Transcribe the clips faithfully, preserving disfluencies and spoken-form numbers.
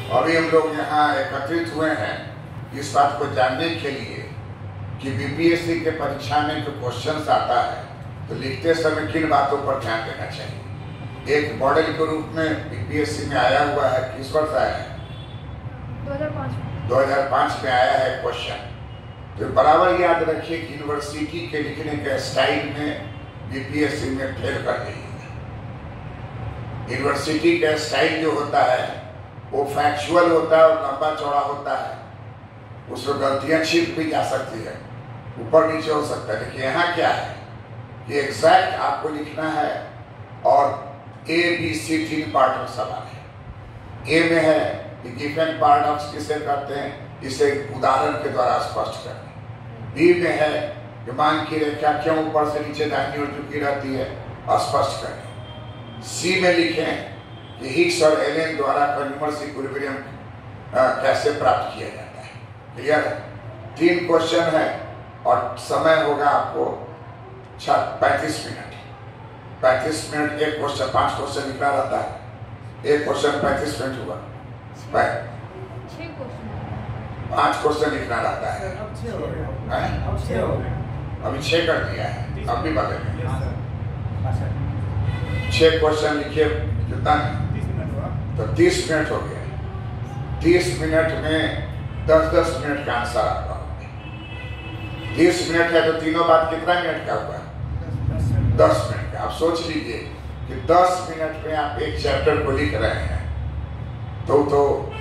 अभी हम लोग यहाँ एकत्रित हुए हैं इस बात को जानने के लिए कि बीपीएससी के परीक्षा में जो क्वेश्चंस आता है तो लिखते समय किन बातों पर ध्यान देना चाहिए। एक मॉडल के रूप में बीपीएससी में आया हुआ है, किस वर्ष आया है? दो हज़ार पाँच में दो हज़ार पाँच में आया है क्वेश्चन। तो बराबर याद रखिए कि यूनिवर्सिटी के लिखने के स्टाइल में बीपीएससी में फेल कर गई है। यूनिवर्सिटी का स्टाइल जो होता है वो फैक्चुअल होता है और लंबा चौड़ा होता है, उसमें गलतियां छिप भी जा सकती है, ऊपर नीचे हो सकता है। लेकिन यहाँ क्या है कि एग्जैक्ट आपको लिखना है और ए बी सी तीन पार्ट में सवाल है। ए में है कि गिफेन पैराडॉक्स किसे कहते हैं, इसे उदाहरण के द्वारा स्पष्ट करें। बी में है कि मान की रेखा क्यों ऊपर से नीचे दाहिनी ओर झुकी रहती है, स्पष्ट करें। सी में लिखें कि हिक्स और एलेन द्वारा कन्वर्स इक्विलिब्रियम कैसे प्राप्त किया जाता है। क्लियर है? तीन क्वेश्चन है और समय होगा आपको पैंतीस मिनट। पैंतीस मिनट एक क्वेश्चन, पांच क्वेश्चन निकला रहता है, एक क्वेश्चन पैंतीस मिनट हुआ, पांच क्वेश्चन लिखना रहता है। अभी छह कर दिया है, अब भी बदलेंगे। छह क्वेश्चन लिखिए, कितना तो तीस मिनट हो गया। तीस मिनट में दस दस मिनट का आंसर आपका होगा। तीस मिनट है तो तीनों बात कितना मिनट का हुआ? दस मिनट का। आप सोच लीजिए कि दस मिनट में आप एक चैप्टर को लिख रहे हैं तो तो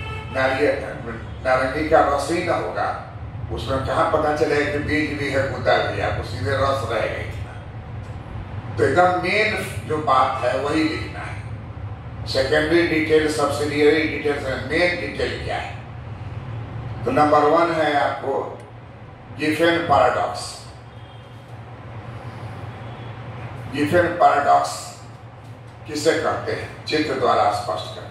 नारंगी का रस ही ना होगा, उसमें कहाँ पता चलेगा कि बीज भी है, गुदा भी है, आपको सीधे रस रहेगा इतना। तो एकदम मेन जो बात है वही लिखना है। Secondary detail, subsidiary detail, main detail क्या है? तो नंबर वन है आपको गिफेन पैराडॉक्स। गिफेन पैराडॉक्स किसे कहते हैं, चित्र द्वारा स्पष्ट करें।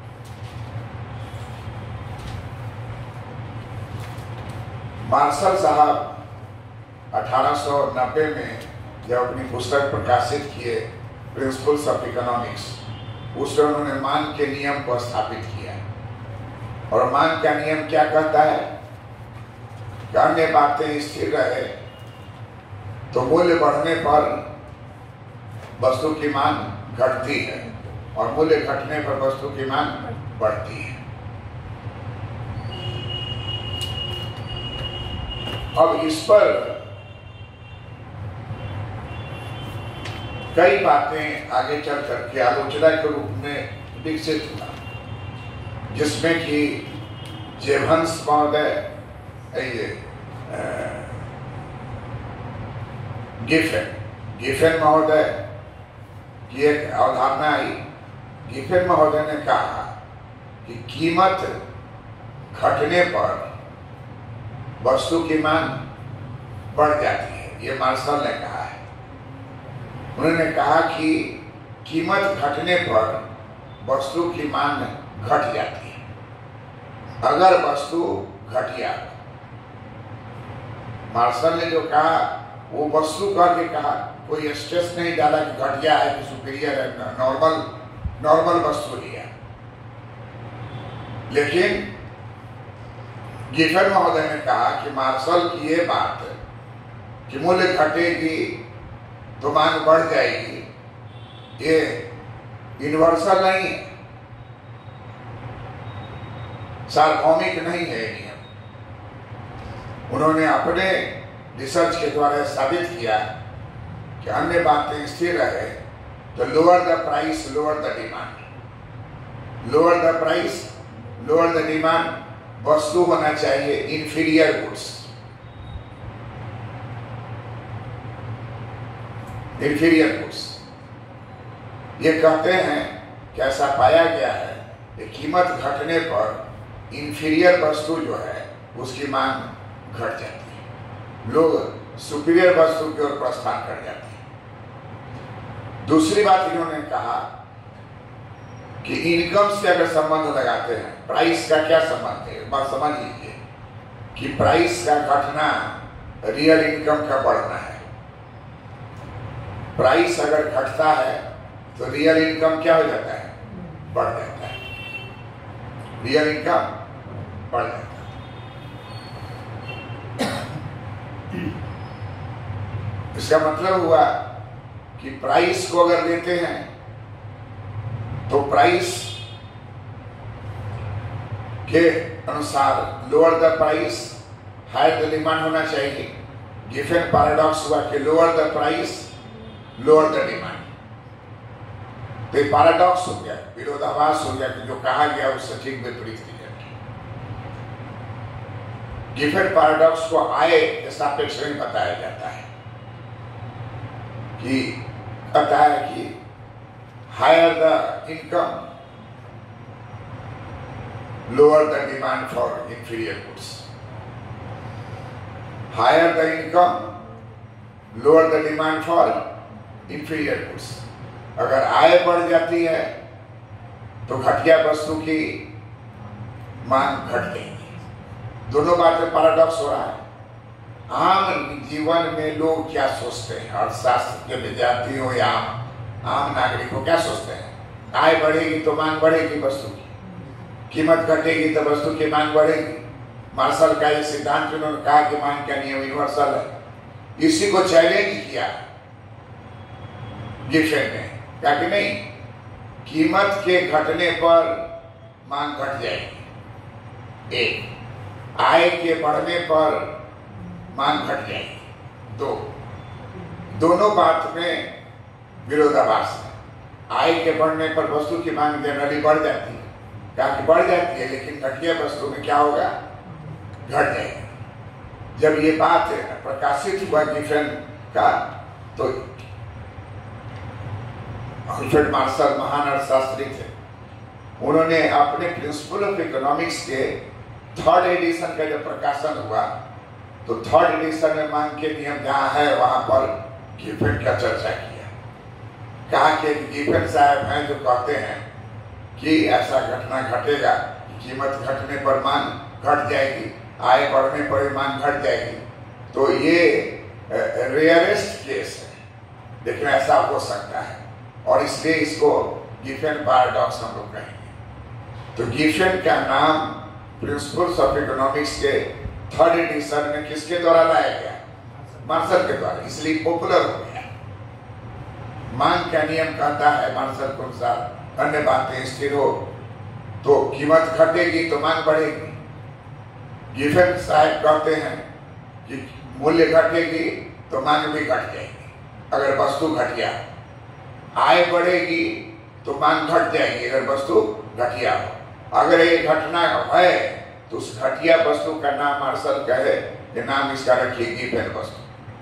मार्शल साहब अठारह सौ नब्बे में जब अपनी पुस्तक प्रकाशित किए प्रिंसिपल्स ऑफ इकोनॉमिक्स, उसमें उन्होंने मान के नियम को स्थापित किया। और मान का नियम क्या कहता है कि अन्य बातें स्थिर रहे तो मूल्य बढ़ने पर वस्तु की मांग घटती है और मूल्य घटने पर वस्तु की मांग बढ़ती है। अब इस पर कई बातें आगे चल करके आलोचना के रूप में विकसित हुआ, जिसमें कि जेवंस महोदय, गिफेन गिफेन महोदय की एक अवधारणा आई। गिफेन महोदय ने कहा कि कीमत घटने पर वस्तु की मांग बढ़ जाती है। ये मार्शल ने कहा है। उन्होंने कहा कि कीमत घटने पर वस्तु की मांग घट जाती है। अगर वस्तु घटिया, मार्शल ने जो कहा वो वस्तु करके कहा, कोई स्ट्रेस नहीं डाला कि घटिया है कि सुपीरियर है, नॉर्मल नॉर्मल वस्तु लिया। लेकिन गिफेन महोदय ने कहा कि मार्शल की ये बात कि मूल्य घटेगी तो मांग बढ़ जाएगी, ये यूनिवर्सल नहीं है, सार्वभौमिक नहीं है नियम। उन्होंने अपने रिसर्च के द्वारा साबित किया कि अन्य बातें स्थिर रहे तो lower the price lower the demand, lower the price lower the demand, वस्तु होना चाहिए इंफीरियर गुड्स। इंफीरियर गुड्स ये कहते हैं कि ऐसा पाया गया है कि कीमत घटने पर इंफीरियर वस्तु जो है उसकी मांग घट जाती है, लोग सुपीरियर वस्तु की ओर प्रस्थान कर जाते हैं। दूसरी बात इन्होंने कहा कि इनकम से अगर संबंध लगाते हैं, प्राइस का क्या संबंध है, बात समझ लीजिए कि प्राइस का घटना रियल इनकम का बढ़ना है। प्राइस अगर घटता है तो रियल इनकम क्या हो जाता है, बढ़ जाता है। रियल इनकम बढ़ जाता है। इसका मतलब हुआ कि प्राइस को अगर लेते हैं तो प्राइस के अनुसार lower the price higher the demand होना चाहिए। गिफन पैराडॉक्स हुआ कि lower the price lower the demand. तो ये पैराडॉक्स हो गया, विरोधाभास हो गया कि जो कहा गया उससे ठीक विपरीत किया। गिफन पैराडॉक्स को आय के सापेक्ष में बताया जाता है कि कहता है कि higher the income lower the demand for inferior goods. Higher the income lower the demand for inferior goods. अगर आय बढ़ जाती है तो घटिया वस्तु की मांग घट जाएगी। दोनों बातें पैराडॉक्स हो रहा है। आम जीवन में लोग क्या सोचते हैं, अर्थशास्त्र के विद्यार्थी हो या आम नागरिक हो, क्या सोचते हैं? आय बढ़ेगी तो मांग बढ़ेगी, वस्तु की कीमत घटेगी तो वस्तु की मांग बढ़ेगी। मार्शल का ये सिद्धांत उन्होंने कहा कि मांग का नियम यूनिवर्सल है। इसी को चैलेंज किया गिफन ने, कहा कि नहीं, कीमत के घटने पर मांग घट जाएगी, एक आय के बढ़ने पर मांग घट जाएगी, दो दोनों बात में विरोधाभास है। आय के बढ़ने पर वस्तु की मांग जनरली बढ़ जाती है, क्या कि बढ़ जाती है, लेकिन घटिया वस्तु में क्या होगा, घट जाएगा। जब ये बात प्रकाशित हुआ गिफन का, तो अल्फ्रेड मार्शल महान अर्थशास्त्री थे, उन्होंने अपने प्रिंसिपल ऑफ इकोनॉमिक्स के थर्ड एडिशन का जब प्रकाशन हुआ तो थर्ड एडिशन में मांग के नियम जहाँ है वहां पर गिफन का चर्चा किया। कहा कि गिफन साहब हैं जो कहते हैं कि ऐसा घटना घटेगा, कीमत घटने पर मांग घट जाएगी, आय बढ़ने पर मांग घट जाएगी, तो ये रेयरेस्ट केस है, लेकिन ऐसा हो सकता है और इसलिए इसको गिफन पैराडॉक्स हम लोग कहेंगे। तो गिफन का नाम प्रिंसिपल्स ऑफ इकोनॉमिक्स के थर्ड एडिशन में किसके द्वारा लाया गया, मार्शल के द्वारा, इसलिए पॉपुलर हो गया। मांग का नियम कहता है मार्शल के अनुसार अन्य बातें स्थिर हो तो कीमत घटेगी तो मांग बढ़ेगी। गिफन साहब कहते हैं कि मूल्य घटेगी तो मांग भी घट जाएगी। अगर वस्तु घटिया, आय बढ़ेगी तो मांग घट जाएगी अगर वस्तु घटिया हो। अगर ये घटना है तो उस घटिया वस्तु का नाम मार्शल कहे कि नाम इसका रखिए गिफन वस्तु,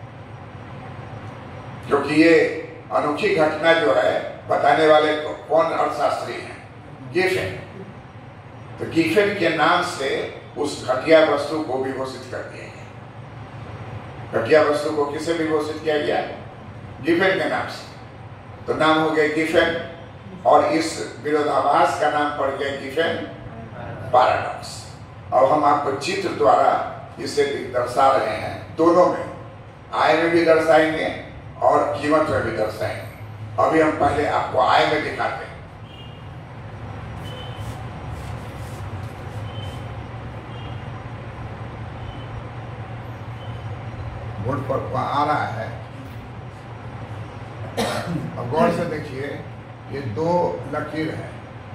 क्योंकि ये अनोखी घटना जो है बताने वाले कौन अर्थशास्त्री हैं, गिफन। तो गिफन के नाम से उस घटिया वस्तु को भी घोषित कर दिया गया। घटिया वस्तु को किसे भी घोषित किया गया, गिफन के नाम से। तो नाम हो गया गिफन और इस विरोधाभास का नाम पड़ गया गिफन पैराडॉक्स। अब हम आपको चित्र द्वारा इसे दर्शा रहे हैं, दोनों में, आय में भी दर्शाएंगे और कीमत में भी दर्शाएंगे। अभी हम पहले आपको आय में दिखाते हैं। बोर्ड पर आ रहा है, अब गौर से देखिए, ये दो लकीर है,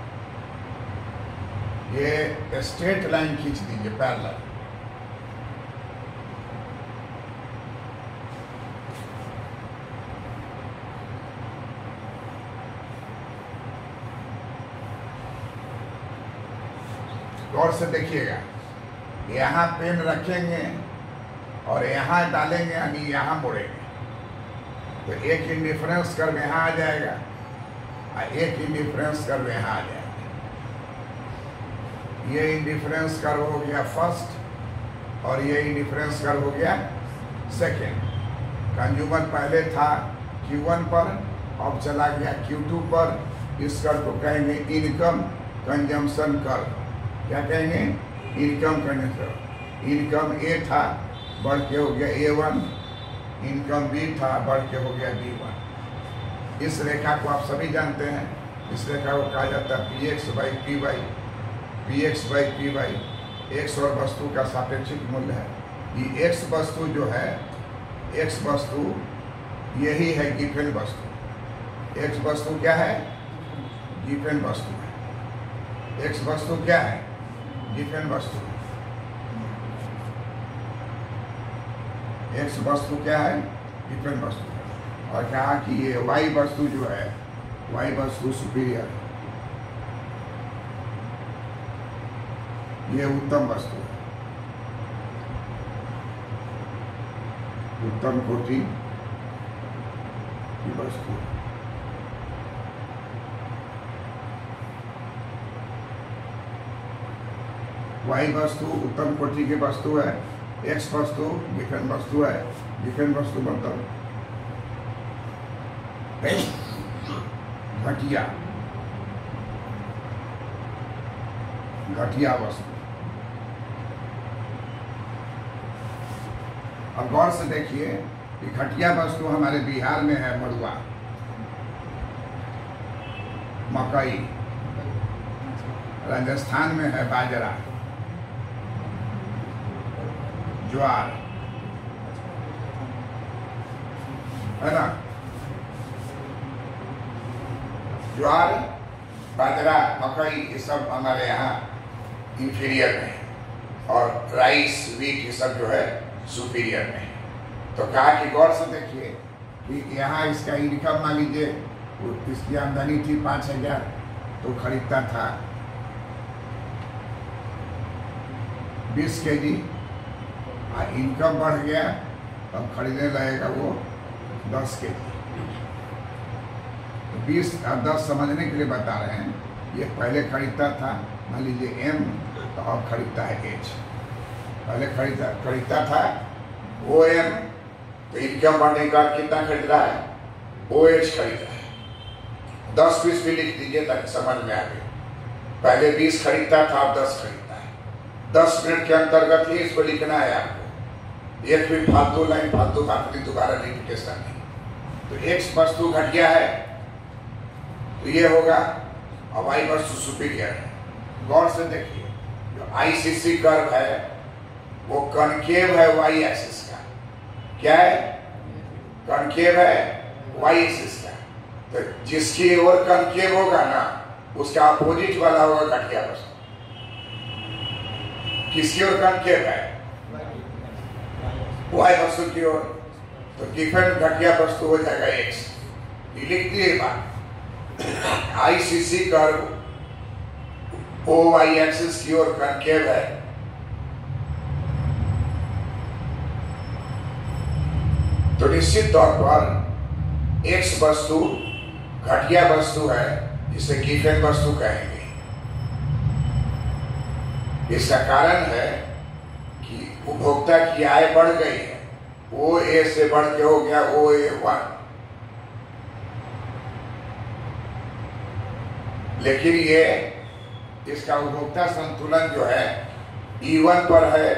ये स्ट्रेट लाइन खींच दीजिए पैरेलल। गौर से देखिएगा, यहाँ पेन रखेंगे और यहाँ डालेंगे यानी यहाँ मोड़ेंगे, तो एक इंडिफरेंस कर्व यहाँ आ जाएगा और एक इंडिफरेंस कर्व यहाँ आ जाएगा। ये इंडिफरेंस कर्व हो गया फर्स्ट और ये इंडिफरेंस कर्व हो गया सेकेंड। कंज्यूमर पहले था क्यू वन पर, अब चला गया क्यू टू पर। इस कर्व को कहेंगे इनकम कंजम्पशन कर्व। क्या कहेंगे, इनकम कंजम्पशन। इनकम ए था, बढ़ के हो गया ए वन, इनकम बी था, बढ़ के हो गया बी वन। इस रेखा को आप सभी जानते हैं, इस रेखा को कहा जाता है P X by P Y. P X by P Y X और वस्तु का सापेक्षिक मूल्य है। ये एक्स वस्तु जो है, एक्स वस्तु यही है गिफेन वस्तु। एक्स वस्तु क्या है? गिफेन वस्तु है। एक्स वस्तु क्या है? गिफेन वस्तु है। एक्स वस्तु क्या है? गिफेन वस्तु है। और कहा कि ये वाई वस्तु जो है, वाई वस्तु सुपीरियर है, ये उत्तम वस्तु है, उत्तम कोटि की वस्तु है। वाई वस्तु उत्तम कोटि की वस्तु है, एक्स वस्तु गिफेन वस्तु है। गिफेन वस्तु मतलब घटिया घटिया वस्तु। अब गौर से देखिए कि घटिया वस्तु हमारे बिहार में है मड़ुआ, मकई, राजस्थान में है बाजरा, ज्वार, है ना? ज्वार, बाजरा, मकई ये सब हमारे यहाँ इंफीरियर में है और राइस, वीट ये सब जो है सुपीरियर में है। तो कहा कि गौर से देखिए कि यहाँ इसका इनकम मान लीजिए, इसकी आमदनी थी पाँच हजार तो खरीदता था बीस के जी, और इनकम बढ़ गया तब खरीदने लगेगा वो दस के जी। तो बीस और दस समझने के लिए बता रहे हैं। ये पहले खरीदता था मान लीजिए एम, तो अब खरीदता है एच। पहले खरीदा खरीदता था ओ एम, तो इनकम बढ़ने का कितना खरीद रहा है? ओ एच खरीद रहा है। दस बीस भी लिख दीजिए ताकि समझ में आ गए। पहले बीस खरीदता था, अब दस खरीदता है। दस मिनट के अंतर्गत ही इसको लिखना है आपको। एक भी फालतू लाइन फालतू बात नहीं, दोबारा रिपीटेशन नहीं। तो एक्स वस्तु घटिया है तो ये होगा, और वाई वस्तु सुपीरियर है। गौर से देखिए जो आईसीसी कर्व है वो कनकेव है वाई एक्सिस का। क्या है? कनकेव है वाई एक्सिस का। तो जिसकी ओर कनकेव होगा ना, उसका अपोजिट वाला होगा घटिया वस्तु। किसकी ओर कनकेव है? वाई वस्तु की ओर। तो गिफेन घटिया वस्तु हो जाएगा एक्स। ये लिख दिए बात। ICC curve O Y axis की ओर कनकेव है, तो निश्चित तौर पर एक्स वस्तु घटिया वस्तु है, जिसे गिफेन वस्तु कहेंगे। इसका कारण है कि उपभोक्ता की आय बढ़ गई है। ओ ए से बढ़ के हो गया ओ ए वन, लेकिन ये इसका उपभोक्ता संतुलन जो है ई वन पर है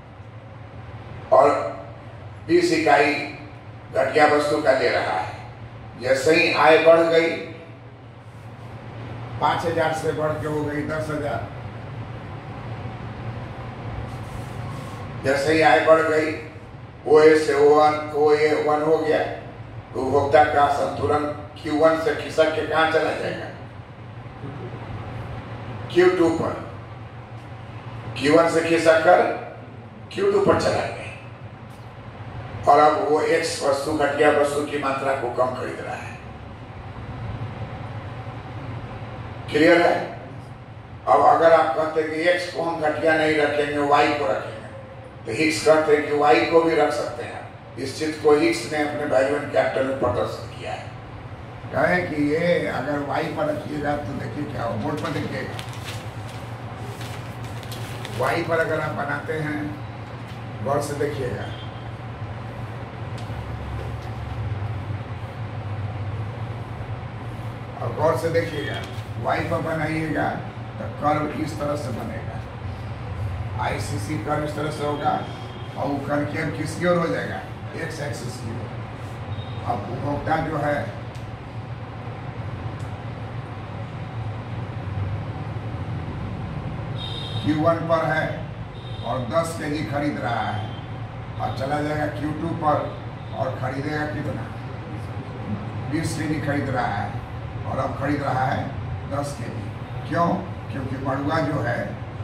और बीस इकाई घटिया वस्तु का ले रहा है। जैसे ही आय बढ़ गई, पांच हजार से बढ़ के हो गई दस हजार। जैसे ही आय बढ़ गई, ओ ए से ओ वन ओ ए वन हो गया, तो उपभोक्ता का संतुलन क्यू वन से खिसक के कहां चला जाएगा? क्यू टू पर। क्यू वन से खिसक कर क्यू टू पर चला गया, और अब वो एक्स वस्तु घटिया वस्तु की मात्रा को कम खरीद रहा है। क्लियर है? अब अगर आप कहते हैं कि एक्स को हम घटिया नहीं रखेंगे, वाई को रखेंगे, तो हिक्स कहते हैं कि वाई को भी रख सकते हैं। इस चीज को हिक्स ने अपने वैल्यू एंड कैपिटल में प्रदर्शित किया है। कहे कि ये अगर वाई पर रखिएगा तो देखिए क्या हो, बोर्ड पर देखिएगा। वाई पर अगर आप बनाते हैं, गौर से देखिएगा, और गौर से देखिएगा, वाई पर बनाइएगा तो कर्व इस तरह से बनेगा। आईसीसी कर्व इस तरह से होगा, और वो कर्व किसकी ओर हो जाएगा? एक्स एक्सिस की ओर। अब उपभोक्ता जो है क्यू वन पर है और दस के जी खरीद रहा है, और चला जाएगा क्यू टू पर और खरीदेगा कितना, बीस के जी खरीद रहा है, और अब खरीद रहा है दस के जी। क्यों? क्योंकि मड़ुआ जो है,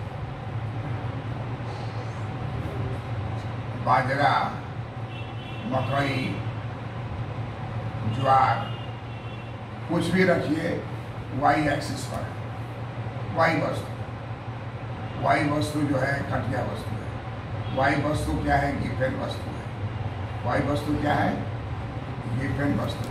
बाजरा, मकई, ज्वार, कुछ भी रखिए वाई एक्सिस पर है। वाई वस्तु वाई वस्तु जो है घटिया वस्तु है। वाई वस्तु क्या है? गिफेन वस्तु है। वाई वस्तु क्या है? गिफेन वस्तु है।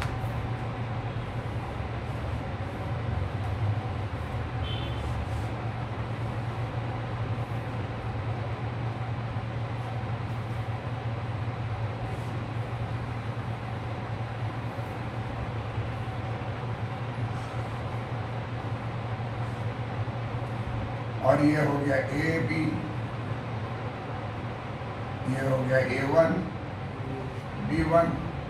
और ये हो गया ए बी, ये हो गया A one, B one,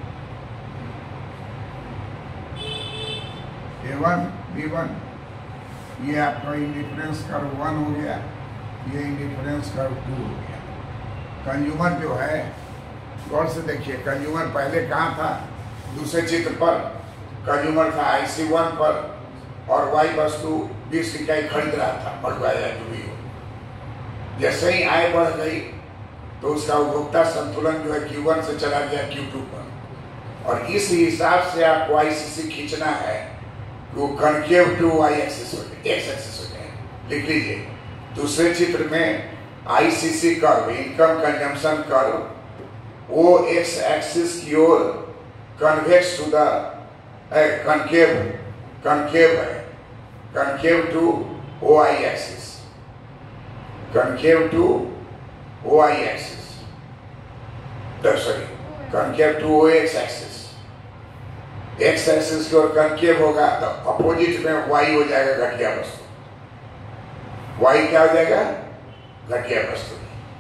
A one, B one. ये आपका इंडिफरेंस कर्व वन हो गया, ये इंडिफरेंस कर्व टू हो गया। कंज्यूमर जो है, गौर से देखिए, कंज्यूमर पहले कहाँ था? दूसरे चित्र पर कंज्यूमर था आई सी वन पर, और वाई वस्तु बीस इकाई खरीद रहा था, मड़ुआ या जो भी हो। जैसे ही आय बढ़ गई तो उसका उपभोक्ता संतुलन जो है क्यू वन से चला गया क्यू टू पर, और इस हिसाब से आपको आई सी सी खींचना है, वो कनकेव टू वाई एक्सिस हो जाए, एक्स एक्सिस हो जाए। लिख लीजिए, दूसरे चित्र में I C C curve, income consumption curve, वो एक्स एक्सिस की ओर convex to the concave concave है, concave to O I axis, concave to O I axis, sorry concave to O X axis. X axis की ओर concave होगा तो opposite में Y हो जाएगा घटिया वस्तु। वाई क्या हो जाएगा? घटिया वस्तु।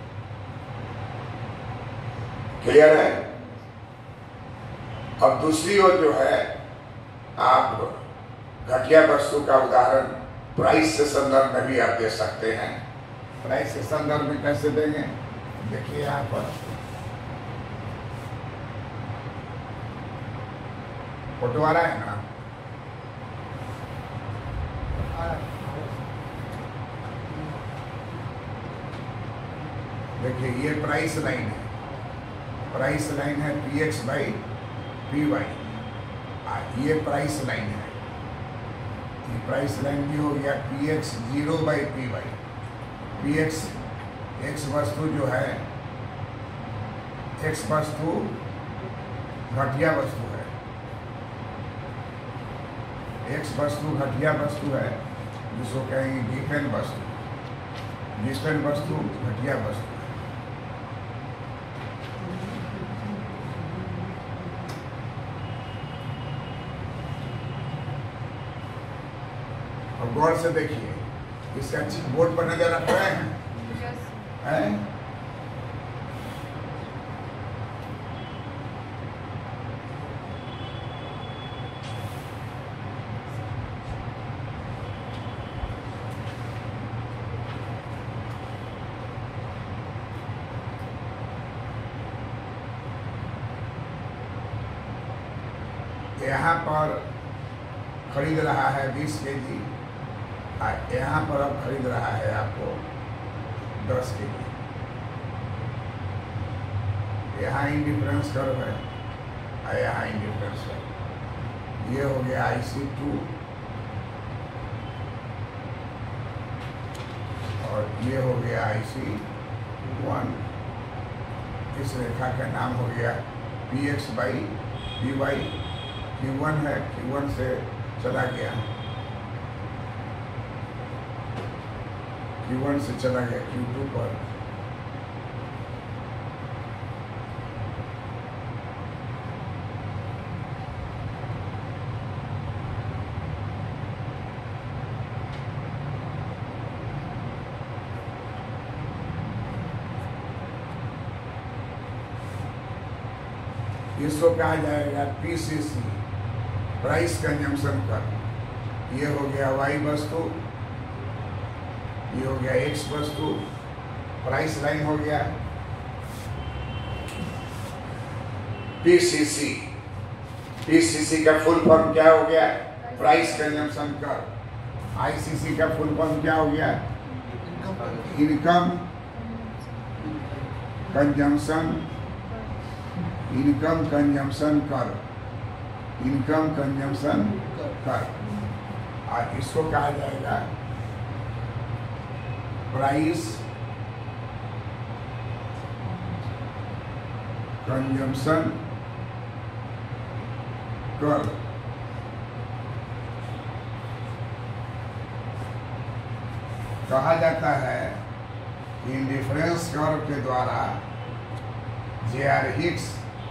क्लियर है? अब दूसरी ओर जो है, आप घटिया वस्तु का उदाहरण प्राइस के संदर्भ में भी आप दे सकते हैं। प्राइस के संदर्भ में कैसे देंगे? देखिए यहाँ पर फोटो आ रहा है ना, देखिए ये प्राइस लाइन है, प्राइस लाइन है P X by P Y. ये प्राइस लाइन है, ये प्राइस लाइन भी हो गया P X zero by P Y. P X X वस्तु जो है, एक्स वस्तु घटिया वस्तु है, एक्स वस्तु घटिया वस्तु है, जिसको कहेंगे गिफेन वस्तु। गिफेन वस्तु घटिया वस्तु है। गौर से देखिए, इसका बोर्ड पर नजर रख रहे हैं, हैं? यहाँ पर खरीद रहा है बीस के जी, यहाँ पर अब खरीद रहा है आपको दस के जी। यहाँ इंडिफरेंस कर्व है, और यहाँ इंडिफरेंस कर्व। ये हो गया आई सी टू, और ये हो गया आई सी वन। इस रेखा का नाम हो गया P X by P Y. Q one है, क्यू वन से चला गया, क्यू वन से चला गया क्यू टू पर। इसको कहा जाएगा P C C, price consumption curve. ये हो गया वाई वस्तु, ये हो गया एक्स वस्तु, प्राइस लाइन हो गया पीसीसी। पीसीसी का फुल फॉर्म क्या हो गया? Price consumption curve. आईसीसी का फुल फॉर्म क्या हो गया? Income consumption income consumption curve. Income consumption curve. और इसको कहा जाएगा प्राइस कंजम्पशन कर्व। कहा जाता है कि इंडिफरेंस कर्व के द्वारा जे आर हिक्स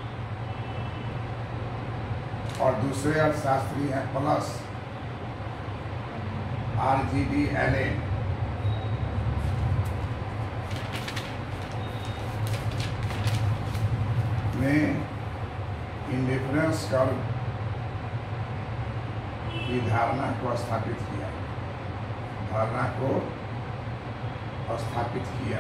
और दूसरे अर्थशास्त्री हैं plus R G D Allen ने इंडिफरेंस कर्व की धारणा को स्थापित किया धारणा को स्थापित किया।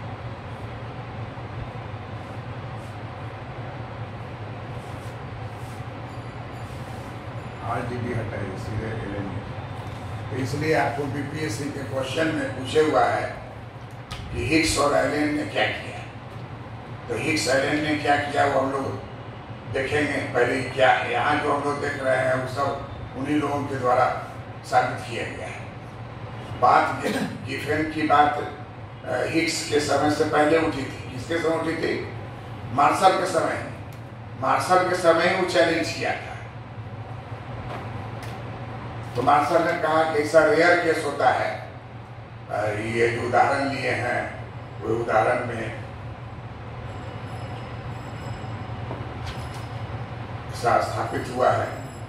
आर जी डी हटाइए सीधे एलेन। तो इसलिए आपको बीपीएससी के क्वेश्चन में पूछे हुआ है कि हिक्स और एलेन ने क्या किया। तो हिक्स एलेन ने क्या किया वो हम लोग देखेंगे। पहले क्या यहाँ जो हम लोग देख रहे हैं वो सब उन्हीं लोगों के द्वारा साबित किया गया है। बात गिफेन की बात हिक्स के समय से पहले उठी थी। किसके समय उठी थी? मार्शल के समय। मार्शल के समय वो चैलेंज किया था। तो मार्शल ने कहा कि ऐसा रेयर केस होता है। ये जो उदाहरण लिए हैं वो उदाहरण में स्थापित हुआ है,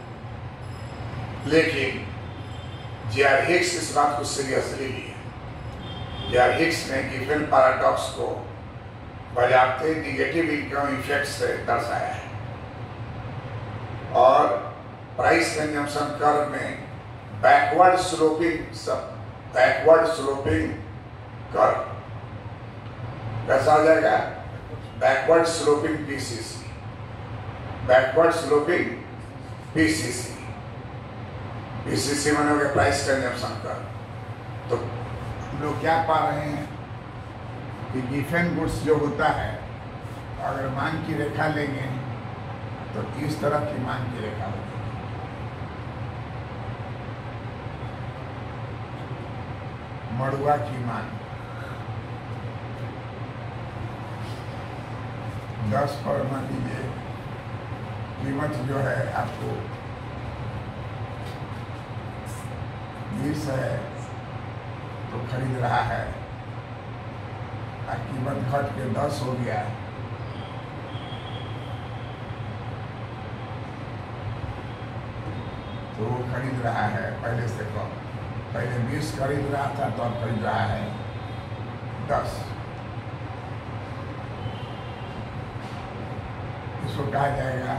लेकिन जे आर हिक्स इस बात को सीरियसली लिया। जे आर हिक्स ने गिफेन पैराडॉक्स को बजाते निगेटिव इनकम इफेक्ट से दर्शाया है और प्राइस कंजम्पशन कर्व में बैकवर्ड स्लोपिंग सब बैकवर्ड स्लोपिंग कर्व कैसा हो जाएगा? Backward sloping PCC backward sloping PCC PCC माने हो गया प्राइस कंजम्पशन कर्व। तो हम लोग क्या पा रहे हैं कि गिफेन गुड्स जो होता है अगर मांग की रेखा लेंगे तो इस तरह की मांग की रेखा होती है। मड़ुआ की मांग दस पर मान लीजिए कीमत जो है आपको बीस है तो खरीद रहा है और कीमत घट के दस हो गया तो वो खरीद रहा है पहले से कम। पहले बीस खरीद रहा था तो अब खरीद रहा है दस। इसको कहा जाएगा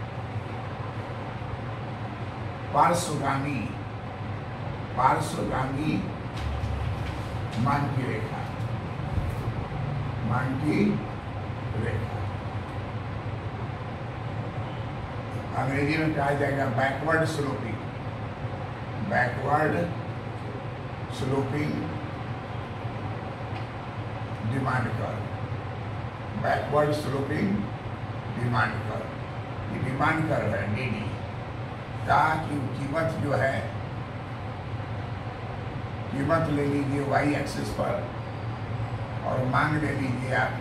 पार्श्वगामी पार्श्वगामी मांग की रेखा मांग की रेखा अंग्रेजी में कहा जाएगा backward sloping backward sloping demand curve backward sloping demand curve. ये डिमांड कर्व है डीडी का कि कीमत जो है कीमत ले लीजिए वाई एक्सिस पर और मांग ले लीजिए आप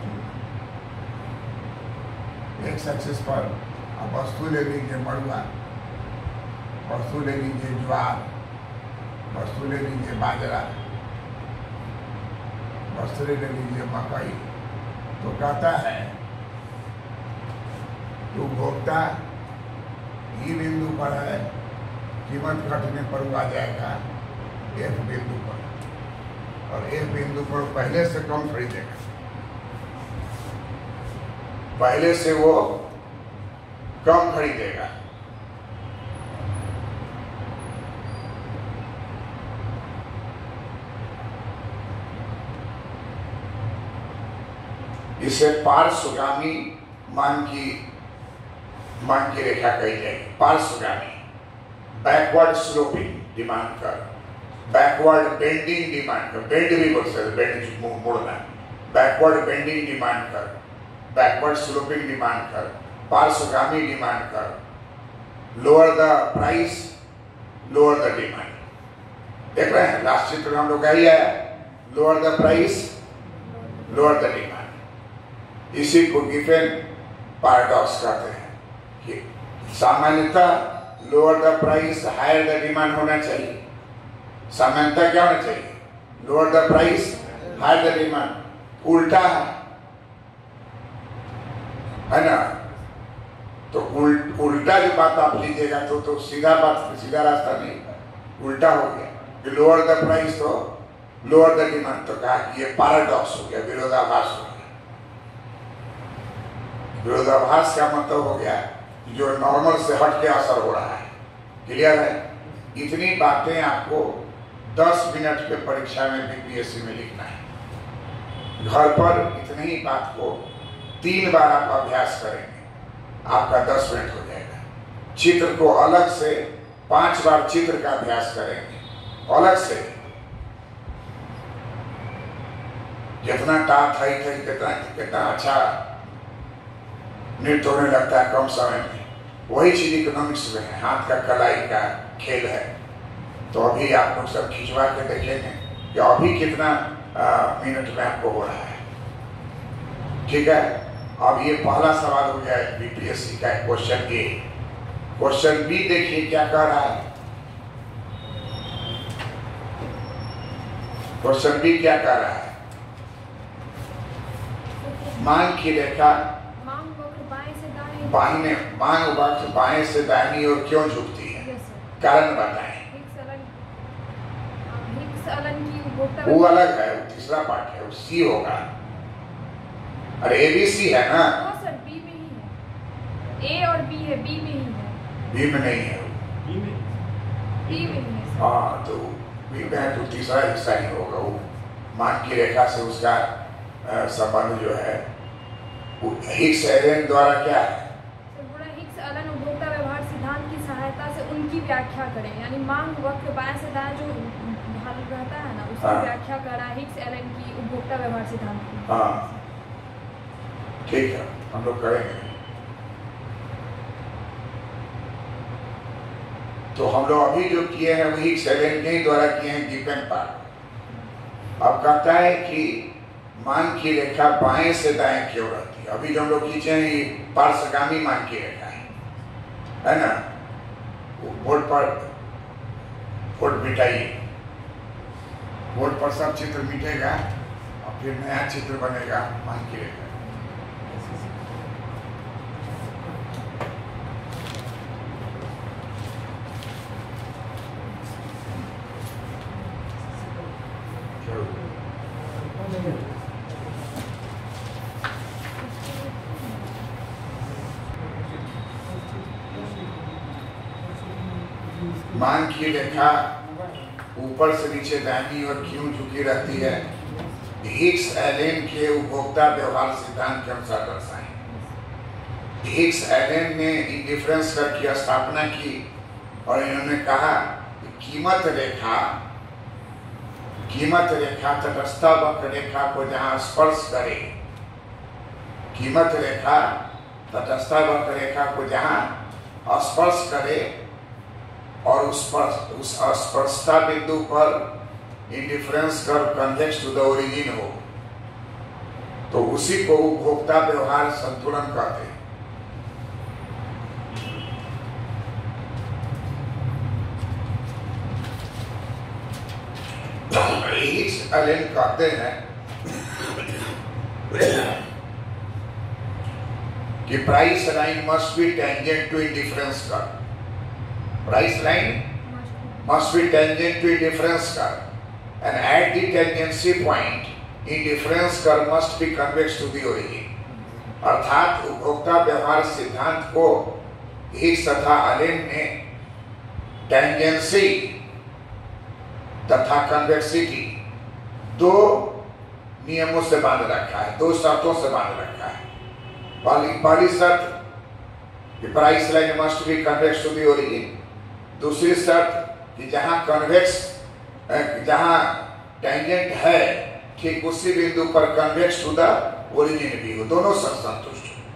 एक्स एक्सिस पर और वस्तु ले लीजिए मड़ुआ वस्तु ले लीजिए ज्वार वस्तु ले लीजिए बाजरा वस्तु ले लीजिए मकई। तो कहता है तो उपभोक्ता ई बिंदु पर है कीमत घटने पर वो आ जाएगा एफ बिंदु पर और एफ बिंदु पर पहले से कम खरीदेगा पहले से वो कम खरीदेगा। इसे पार्श्वगामी मान की मान की रेखा कही जाएगी। पार्श्वगामी, backward sloping demand curve, backward bending demand curve, bend भी बोल सकते, बेंड मुड़ना, backward bending demand curve, backward sloping demand curve, पार्श्वगामी demand curve, lower the price, lower the demand. देख रहे हैं लास्ट चित्र में हम लोग यही आया, lower the price, lower the demand. इसी को गिफेन पैराडॉक्स कहते हैं कि सामान्यतः lower the price higher the demand होना चाहिए। सामान्यतः क्या होना चाहिए? Lower the price higher the demand. उल्टा है, है ना? तो उल, उल्टा जो बात आप लीजिएगा तो तो सीधा बात, सीधा रास्ता नहीं, उल्टा हो गया कि लोअर द प्राइस तो लोअर द डिमांड। तो कहा कि ये पैराडॉक्स हो गया, विरोधाभास हो गया। विरोधाभास का मतलब हो गया जो नॉर्मल से हट के असर हो रहा है। क्लियर है? इतनी बातें आपको दस मिनट के परीक्षा में बीपीएससी में लिखना है। घर पर इतनी ही बात को तीन बार आप अभ्यास करेंगे, आपका दस मिनट हो जाएगा। चित्र को अलग से पांच बार चित्र का अभ्यास करेंगे, अलग से। जितना टाप थई थई कितना कितना अच्छा नृत्य होने लगता है कम समय में। वही चीज इकोनॉमिक्स में है, हाथ का कलाई का खेल है। तो अभी आप लोग सब खिंचवा के देखेंगे कि अभी कितना आ, मिनट में आपको हो रहा है। ठीक है, अब ये पहला सवाल हो गया बीपीएससी का क्वेश्चन ए। क्वेश्चन बी देखिए क्या कह रहा है। क्वेश्चन बी क्या कह रहा है? मांग की रेखा बाहिने मांग वक्र बाएं से दाहिनी ओर क्यों झुकती है? कारण बताएं। वो अलग है, वो तीसरा पार्ट है, वो सी होगा। अरे ए बी सी है ना? सर बी में ही है, ए और बी है, बी में ही है। बी में नहीं है, बी में बी में ही है। हाँ, तो बी में है तो तीसरा हिस्सा ही होगा। वो मांग की रेखा से उसका संबंध जो है वो हिक्स एलेन द्वारा क्या है? हिक्स एलेन उपभोक्ता व्यवहार सिद्धांत की सहायता से उनकी व्याख्या करें, यानी मांग वक्र बाएं से दाएं जो ढाल रहता है ना, उसकी हाँ। व्याख्या कर रहा है हिक्स एलेन की उपभोक्ता व्यवहार सिद्धांत की। हाँ ठीक है, हम लोग करेंगे। तो हम लोग अभी जो किए हैं वो हिक्स एलेन के द्वारा किए हैं गिफेन पार्ट। अब कहता है कि मान की रेखा बाएं से दाएं क्यों रहती है? अभी जो हम लोग खींचे हैं ये पार्श्वगामी मान की रेखा है, है ना? बोर्ड पर बोर्ड मिटाइए, बोर्ड पर सब चित्र मिटेगा और फिर नया चित्र बनेगा मान की रेखा। मान की रेखा ऊपर से नीचे दाहिनी ओर क्यों झुकी रहती है? हिक्स एलेन के उपभोक्ता व्यवहार सिद्धांत के अनुसार दर्शाएं। हिक्स एलेन ने इंडिफरेंस कर की स्थापना की और इन्होंने कहा कि कीमत रेखा कीमत रेखा तटस्थ वक्र रेखा को जहां स्पर्श करे, कीमत रेखा तटस्थ वक्र रेखा को जहां स्पर्श करे और उस पर उस अस्पर्शता बिंदु पर indifference curve convex to the origin हो, तो उसी को उपभोक्ता व्यवहार संतुलन कहते हैं। हिक्स एलेन कहते हैं कि price line must be tangent to indifference curve. Price line must be tangent to indifference curve, and at the tangency point, indifference curve must be convex to the origin. अर्थात उपभोक्ता व्यवहार सिद्धांत को Hicks तथा Allen ने tangency तथा convexity दो नियमों से बांध रखा है, दो शर्तों से बांध रखा है। पहली पहली शर्त कि price line must be convex to the origin. दूसरी शर्त कि जहां कन्वेक्स जहां टेंजेंट है ठीक उसी बिंदु पर कन्वेक्स टू द ओरिजिन भी हो, दोनों शर्त संतुष्ट हो।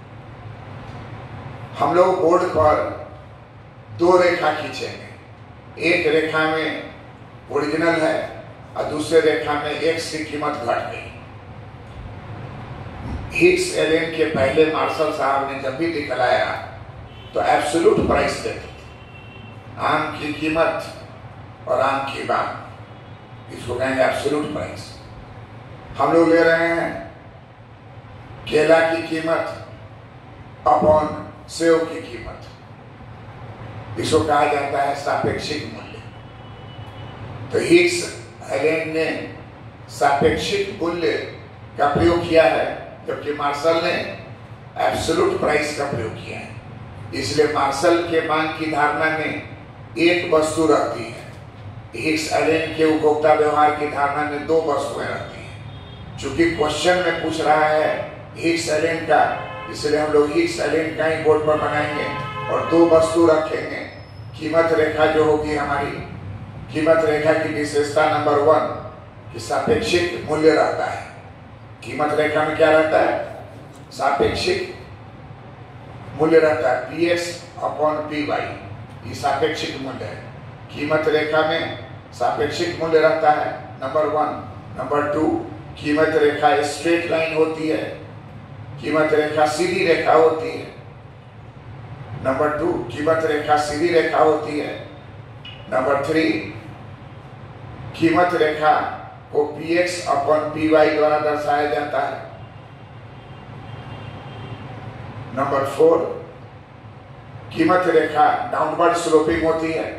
हम लोग बोर्ड पर दो रेखा खींचेंगे, एक रेखा में ओरिजिनल है और दूसरे रेखा में एक्स की कीमत घट गई। हिक्स एलेन के पहले मार्शल साहब ने जब भी दिखलाया तो एब्सोल्यूट प्राइस देते थे, आम की कीमत और आम की दाम, इसको कहेंगे एब्सोल्यूट प्राइस। हम लोग ले रहे हैं केला की कीमत अपॉन सेव की कीमत, इसको कहा जाता है सापेक्षिक मूल्य। तो हिक्स एलेन ने सापेक्षिक मूल्य का प्रयोग किया है, जबकि मार्शल ने एब्सोल्यूट प्राइस का प्रयोग किया है। इसलिए मार्शल के मांग की धारणा में एक वस्तु रहती है, हिक्स एलेन के उपभोक्ता व्यवहार की धारणा में दो वस्तुएं रहती हैं। चूंकि क्वेश्चन में पूछ रहा है हिक्स एलेन का, इसलिए हम लोग हिक्स एलेन का ही बोर्ड पर बनाएंगे और दो वस्तु रखेंगे। कीमत रेखा जो होगी हमारी, कीमत रेखा की विशेषता नंबर वन कि सापेक्षिक मूल्य रहता है। कीमत रेखा में क्या रहता है? सापेक्षिक मूल्य रहता है, P X upon P Y, ये सापेक्षिक मूल्य है। कीमत रेखा में सापेक्षिक मूल्य रहता है नंबर वन। नंबर टू, कीमत रेखा स्ट्रेट लाइन होती है, कीमत रेखा सीधी रेखा होती है। नंबर टू, कीमत रेखा सीधी रेखा होती है। नंबर थ्री, कीमत रेखा को P X upon P Y द्वारा दर्शाया जाता है। नंबर फोर, कीमत रेखा डाउनवर्ड स्लोपिंग होती है।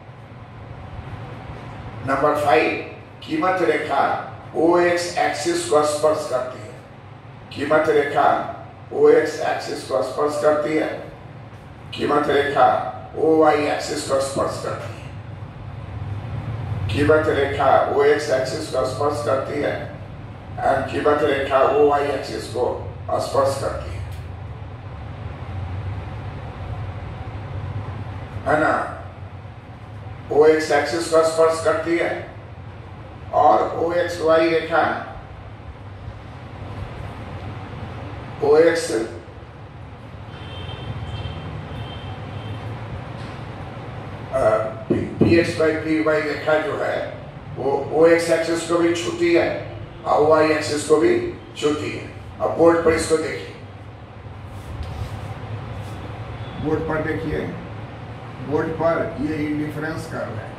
नंबर फाइव, कीमत रेखा ओ एक्स एक्सिस को स्पर्श करती है। कीमत रेखा ओ एक्स एक्सिस को स्पर्श करती है, कीमत रेखा ओ वाई एक्सिस को स्पर्श करती है। कीमत रेखा ओ एक्स एक्सिस को स्पर्श करती है और कीमत रेखा ओ वाई एक्सिस को स्पर्श करती है, है ना। ओ एक्स एक्सिस को स्पर्श करती है और ओ एक्स वाई रेखा O X P X by P Y रेखा जो है वो ओ एक्स एक्सिस को भी छूती है और वाई एक्सिस को भी छूती है। अब बोर्ड पर इसको देखिए, बोर्ड पर देखिए, बोर्ड पर ये इंडिफरेंस कर्व है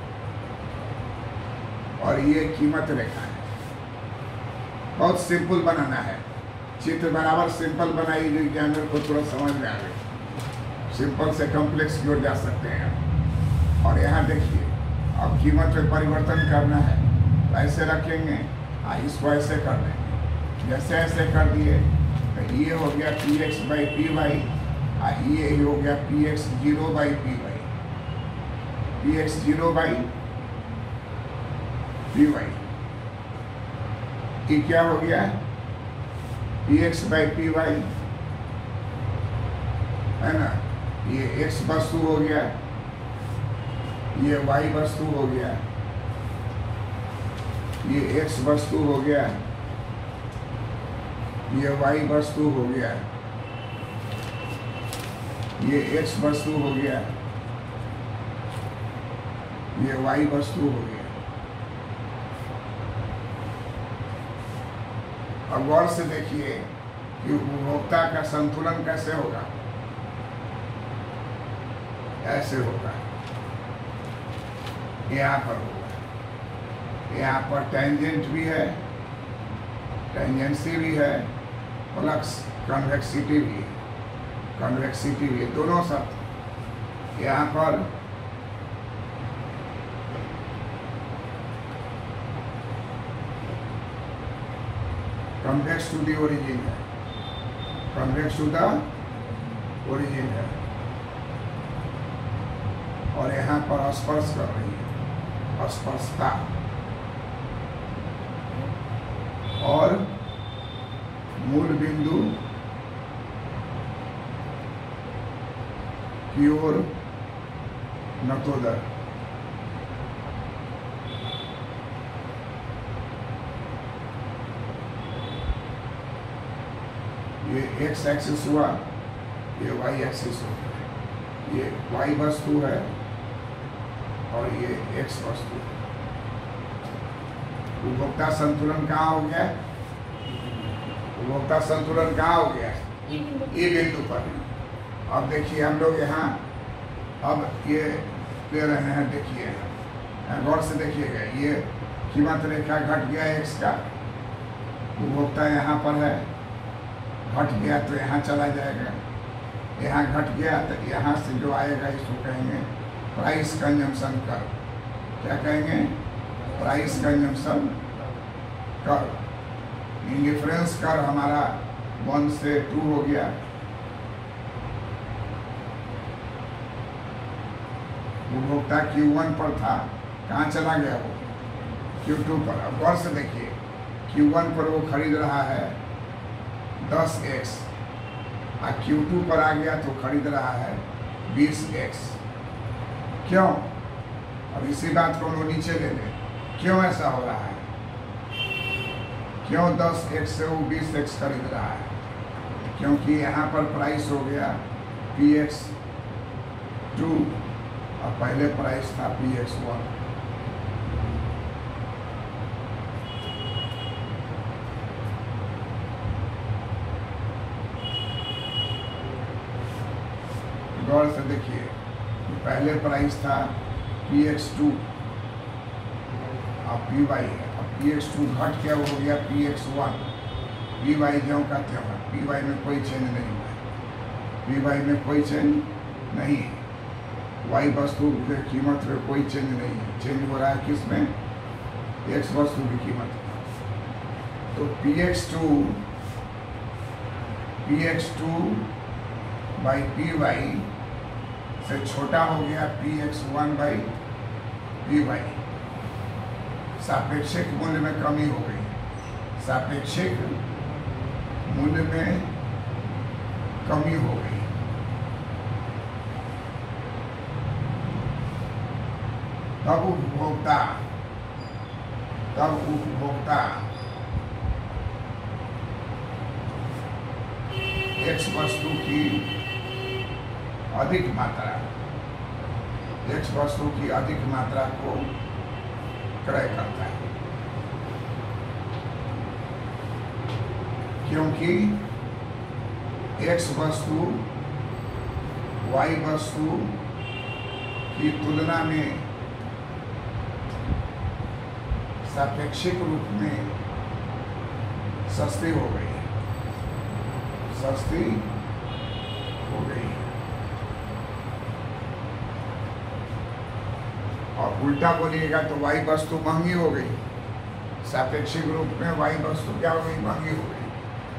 और ये कीमत रेखा है। बहुत सिंपल बनाना है, चित्र बराबर सिंपल बनाई जो एग्जामिनर को थोड़ा समझ में आ गए। सिंपल से कॉम्प्लेक्स की ओर जा सकते हैं। और यहाँ देखिए, अब कीमत में परिवर्तन करना है तो ऐसे रखेंगे, इसको ऐसे कर देंगे। जैसे ऐसे कर दिए तो ये हो गया P X by P Y, ये हो गया P X zero by P Y, P X zero by P Y. ये क्या हो गया? P X by P Y, है ना। ये एक्स वस्तु हो गया, ये वाई वस्तु हो गया, ये एक्स वस्तु हो गया, ये वाई वस्तु हो गया, ये एक्स वस्तु हो गया, ये वाई वस्तु हो गया। अब गौर से देखिए कि उपभोक्ता का संतुलन कैसे होगा। ऐसे होगा, यहाँ पर होगा, यहाँ पर टेंजेंट भी है, टेंजेंसी भी है, प्लस कन्वेक्सिटी भी है, कन्वेक्सिटी भी है, दोनों शब्द। यहाँ पर कन्वेक्स टू द ओरिजिन है, कन्वेक्स टू द ओरिजिन है, और यहाँ पर स्पर्श कर रही है, स्पर्शता। और मूल बिंदु की ओर नतोदर। ये एक्स एक्सिस हुआ, ये वाई एक्सिस हो गया। ये वाई वस्तु है और ये एक्स वस्तु है। उपभोक्ता संतुलन कहाँ हो गया? उपभोक्ता संतुलन कहाँ हो गया? ये बिंदु पर। अब देखिए हम लोग यहाँ अब ये ले रहे हैं, देखिए गौर से देखिएगा, ये कीमत रेखा घट गया एक्स का, उपभोक्ता यहाँ पर है, घट गया तो यहाँ चला जाएगा, यहाँ घट गया तो यहाँ से जो आएगा इसको कहेंगे प्राइस कंजम्पशन कर। क्या कहेंगे? प्राइस कंजम्पशन कर। इंडिफरेंस कर हमारा वन से टू हो गया, उपभोक्ता क्यू वन पर था, कहाँ चला गया वो? क्यू टू पर। अब गौर से देखिए, क्यू वन पर वो खरीद रहा है दस एक्स और क्यू टू पर आ गया तो खरीद रहा है बीस एक्स। क्यों? अब इसी बात को हम नीचे ले लें, क्यों ऐसा हो रहा है? क्यों दस एक्स से वो बीस एक्स खरीद रहा है? क्योंकि यहाँ पर प्राइस हो गया पी एक्स टू और पहले प्राइस था पी एक्स वन। गौर से देखिए, पहले प्राइस था पी एक्स टू और पी वाई, अब पी एक्स टू घट गया, हो गया P X one. P Y जो कहते हैं, पी वाई में कोई चेंज नहीं हुआ, पी वाई में कोई चेंज नहीं है। वाई वस्तु की कीमत में कोई चेंज नहीं है, चेंज हो रहा है किस में? एक्स वस्तु की कीमत। तो P X two P X two by P Y से छोटा हो गया P X one by P Y. सापेक्षिक मूल्य में कमी हो गई, सापेक्षिक मूल्य में कमी हो गई। तब उपभोक्ता तब उपभोक्ता एक्स वस्तु की अधिक मात्रा एक्स वस्तु की अधिक मात्रा को क्रय करता है, क्योंकि एक्स वस्तु वाई वस्तु की तुलना में सापेक्षिक रूप में सस्ती हो गई सस्ती हो गई और उल्टा बोलिएगा तो वाई वस्तु महंगी हो गई। सापेक्षिक रूप में वाई वस्तु क्या हो गई? महंगी हो गई।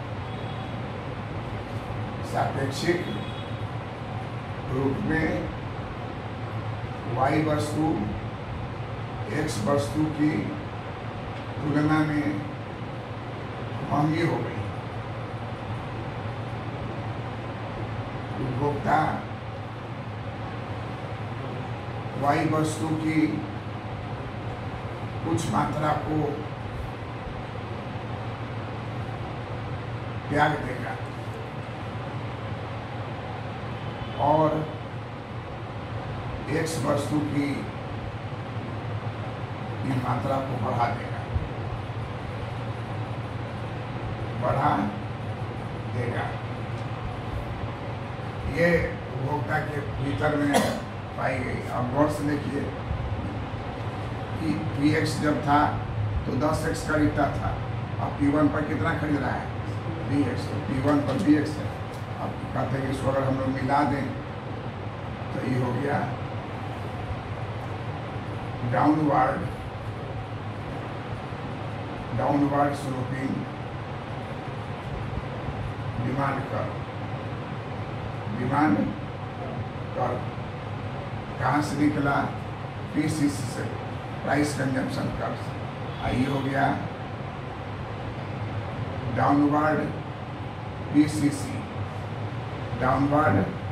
सापेक्षिक रूप में वाई वस्तु एक्स वस्तु की तुलना में महंगी हो गई। उपभोक्ता वाई वस्तु की कुछ मात्रा को त्याग देगा और एक्स वस्तु की मात्रा को बढ़ा देगा बढ़ा देगा। ये उपभोक्ता के भीतर में पाई गई। अब गौर से देखिए कि पी एक्स जब था तो दस एक्स खरीदता था, अब पी वन पर कितना खरीद रहा है? B X. तो पी वन पर बी एक्स है। अब कहते हैं कि इसको अगर हम लोग मिला दें तो ये हो गया downward downward sloping demand curve demand curve कहाँ से निकला? पी सी से, प्राइस कंजम्पशन कर। आई हो गया downward B C C, downward